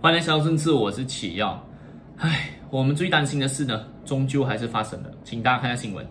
欢迎来到政治，我是启耀。我们最担心的事呢，终究还是发生了。请大家看一下新闻。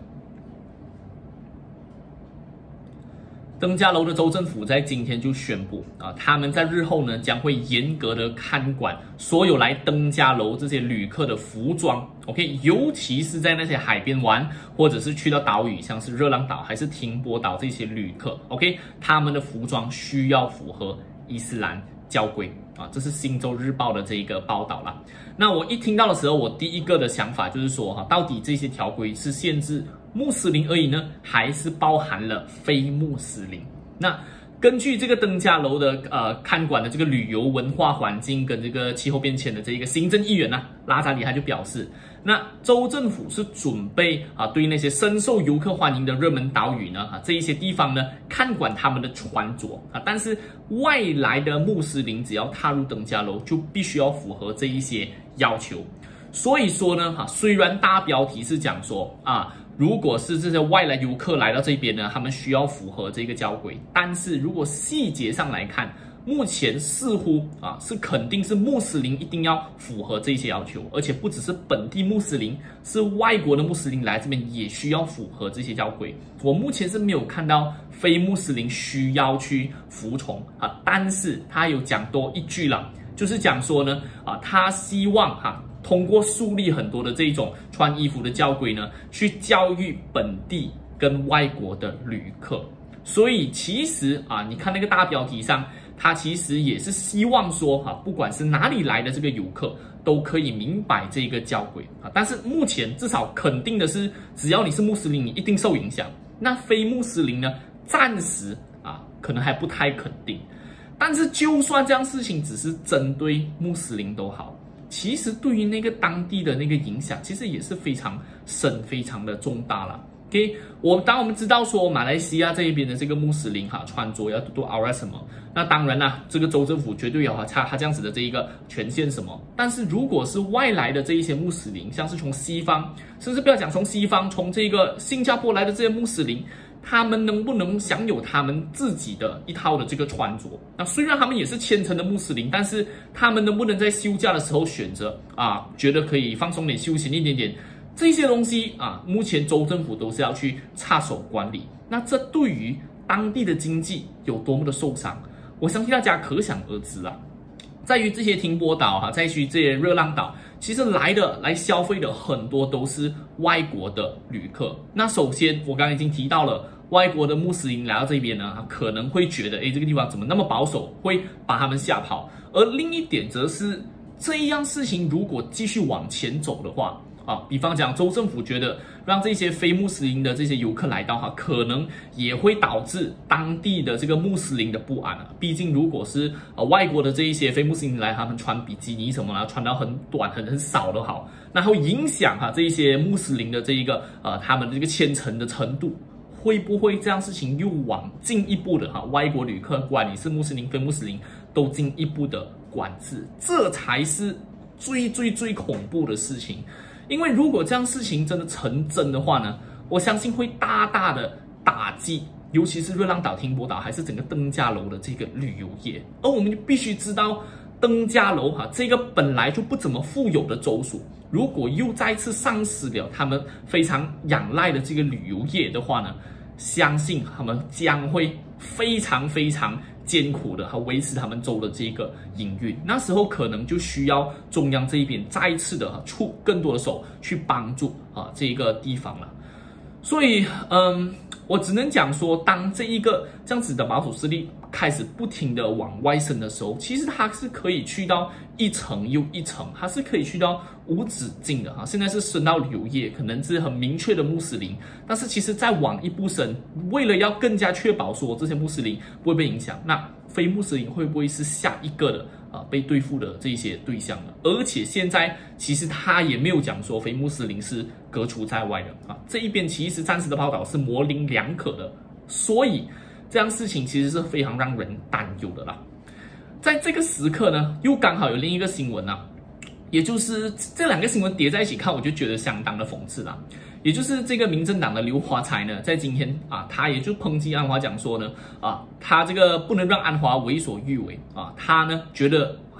登嘉楼的州政府在今天就宣布他们在日后呢将会严格的看管所有来登嘉楼这些旅客的服装 ，OK， 尤其是在那些海边玩或者是去到岛屿，像是热浪岛还是停泊岛这些旅客 ，OK， 他们的服装需要符合伊斯兰教规这是《新洲日报》的这一个报道啦。那我一听到的时候，我第一个的想法就是说到底这些条规是限制穆斯林而已呢，还是包含了非穆斯林？那根据这个登嘉楼的看管的这个旅游文化环境跟这个气候变迁的这一个行政议员拉扎里他就表示，那州政府是准备对那些深受游客欢迎的热门岛屿呢这一些地方呢看管他们的穿着但是外来的穆斯林只要踏入登嘉楼就必须要符合这一些要求。所以说呢虽然大标题是讲说如果是这些外来游客来到这边呢，他们需要符合这个交规，但是如果细节上来看，目前似乎是肯定是穆斯林一定要符合这些要求，而且不只是本地穆斯林，是外国的穆斯林来这边也需要符合这些交规。我目前是没有看到非穆斯林需要去服从但是他有讲多一句了，就是讲说呢他希望通过树立很多的这种穿衣服的教规呢，去教育本地跟外国的旅客。所以其实你看那个大标题上，他其实也是希望说不管是哪里来的这个游客都可以明白这个教规但是目前至少肯定的是，只要你是穆斯林，你一定受影响。那非穆斯林呢，暂时可能还不太肯定。但是就算这样事情只是针对穆斯林都好，其实对于那个当地的那个影响，其实也是非常深、非常的重大了。OK， 当我们知道说马来西亚这一边的这个穆斯林穿着要多 aware 什么，那当然啦，这个州政府绝对有他这样子的这一个权限什么。但是如果是外来的这一些穆斯林，像是从西方，甚至不要讲从西方，从这个新加坡来的这些穆斯林，他们能不能享有他们自己的一套的这个穿着？那虽然他们也是虔诚的穆斯林，但是他们能不能在休假的时候选择觉得可以放松点、休闲一点点？这些东西目前州政府都是要去插手管理。那这对于当地的经济有多么的受伤，我相信大家可想而知啦。在于这些停泊岛在于这些热浪岛，其实来消费的很多都是外国的旅客。那首先我刚刚已经提到了，外国的穆斯林来到这边呢，可能会觉得这个地方怎么那么保守，会把他们吓跑。而另一点则是这样事情如果继续往前走的话比方讲州政府觉得让这些非穆斯林的这些游客来到可能也会导致当地的这个穆斯林的不安毕竟如果是外国的这一些非穆斯林来，他们穿比基尼什么穿到很短很少的好，那会影响这一些穆斯林的这一个他们的这个虔诚的程度。会不会这样事情又往进一步的外国旅客，不管你是穆斯林非穆斯林，都进一步的管制？这才是最恐怖的事情。因为如果这样事情真的成真的话呢，我相信会大大的打击，尤其是热浪岛、停泊岛还是整个登嘉楼的这个旅游业。而我们必须知道，登嘉楼这个本来就不怎么富有的州属，如果又再次丧失了他们非常仰赖的这个旅游业的话呢，相信他们将会非常艰苦的维持他们州的这个营运。那时候可能就需要中央这一边再一次的出更多的手去帮助这个地方了。所以我只能讲说，当这样子的保守势力开始不停的往外伸的时候，其实它是可以去到一层又一层，它是可以去到无止境的现在是伸到旅游业，可能是很明确的穆斯林，但是其实再往一步伸，为了要更加确保说这些穆斯林不会被影响，那非穆斯林会不会是下一个的被对付的这些对象呢？而且现在其实他也没有讲说非穆斯林是革除在外的这一边其实暂时的报道是模棱两可的，所以这样事情其实是非常让人担忧的啦。在这个时刻呢，又刚好有另一个新闻也就是这两个新闻叠在一起看，我就觉得相当的讽刺啦。也就是这个民政党的刘华才呢，在今天他也就抨击安华讲说呢他这个不能让安华为所欲为他呢觉得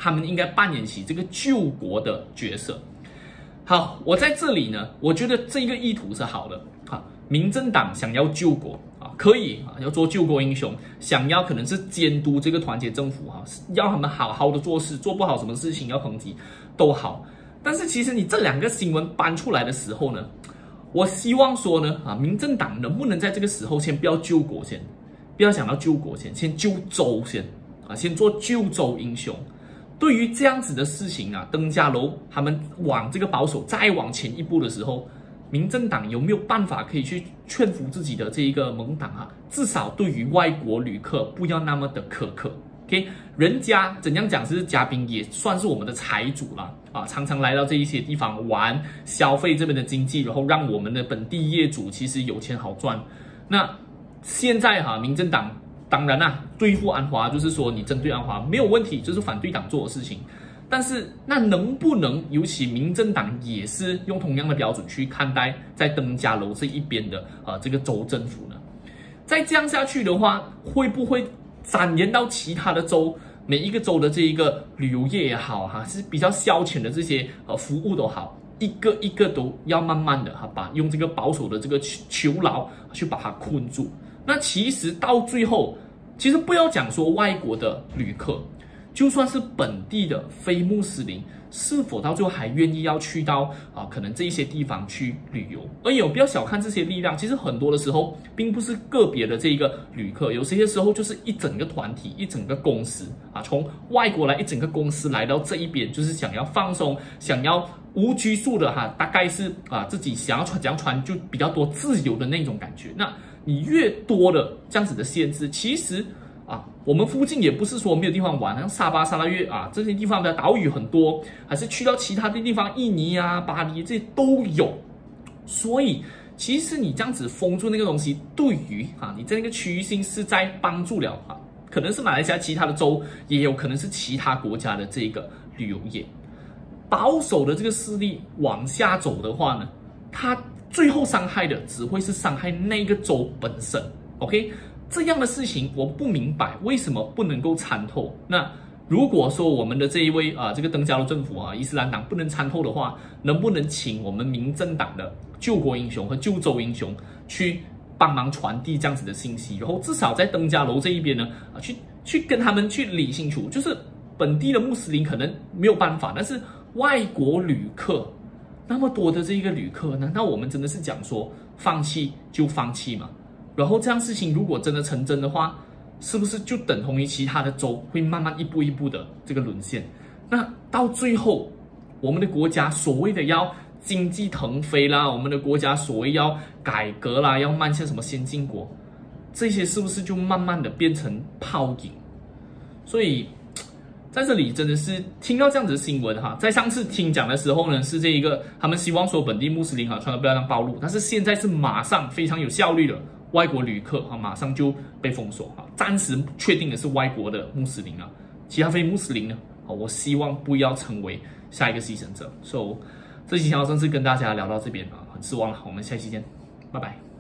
他们应该扮演起这个救国的角色。好，我在这里呢，我觉得这个意图是好的啊。民政党想要救国啊，可以啊，要做救国英雄，想要可能是监督这个团结政府啊，要他们好好的做事，做不好什么事情要抨击都好。但是其实你这两个新闻搬出来的时候呢，我希望说呢啊，民政党能不能在这个时候先不要救国先，不要想到救国先救州先啊，先做救州英雄。对于这样子的事情啊，登嘉楼他们往这个保守再往前一步的时候，民政党有没有办法可以去劝服自己的这一个盟党啊？至少对于外国旅客不要那么的苛刻。OK， 人家怎样讲是嘉宾，也算是我们的财主啦啊，常常来到这一些地方玩，消费这边的经济，然后让我们的本地业主其实有钱好赚。那现在民政党当然啦，对付安华就是说你针对安华没有问题，这是反对党做的事情。但是那能不能尤其民政党也是用同样的标准去看待在登嘉楼这一边的这个州政府呢？再这样下去的话，会不会展延到其他的州？每一个州的这一个旅游业也好是比较消遣的这些服务都好，一个一个都要慢慢的把用这个保守的这个囚牢去把它困住。那其实到最后，其实不要讲说外国的旅客，就算是本地的非穆斯林，是否到最后还愿意要去到可能这一些地方去旅游？而且不要小看这些力量，其实很多的时候并不是个别的这一个旅客，有些时候就是一整个团体、一整个公司从外国来一整个公司来到这一边，就是想要放松，想要无拘束的大概是自己想要怎样穿就比较多自由的那种感觉。那你越多的这样子的限制，其实我们附近也不是说没有地方玩，像沙巴、沙拉越这些地方的岛屿很多，还是去到其他的地方，印尼巴黎这些都有。所以其实你这样子封住那个东西，对于你在那个区域性是在帮助了可能是马来西亚其他的州，也有可能是其他国家的这个旅游业。保守的这个势力往下走的话呢，它最后伤害的只会是伤害那个州本身。OK， 这样的事情我不明白为什么不能够参透。那如果说我们的这一位这个登嘉楼政府伊斯兰党不能参透的话，能不能请我们民政党的救国英雄和救州英雄去帮忙传递这样子的信息，然后至少在登嘉楼这一边呢去跟他们去理清楚，就是本地的穆斯林可能没有办法，但是外国旅客那么多的这一个旅客，难道我们真的是讲说放弃就放弃吗？然后这样事情如果真的成真的话，是不是就等同于其他的州会慢慢一步一步的这个沦陷？那到最后，我们的国家所谓的要经济腾飞啦，我们的国家所谓要改革啦，要迈向什么先进国，这些是不是就慢慢的变成泡影？所以在这里真的是听到这样子的新闻在上次听讲的时候呢，是这一个他们希望说本地穆斯林穿的不要让暴露，但是现在是马上非常有效率的，外国旅客马上就被封锁暂时确定的是外国的穆斯林其他非穆斯林呢我希望不要成为下一个牺牲者。所以这期想要正式跟大家聊到这边很失望了，我们下期见，拜拜。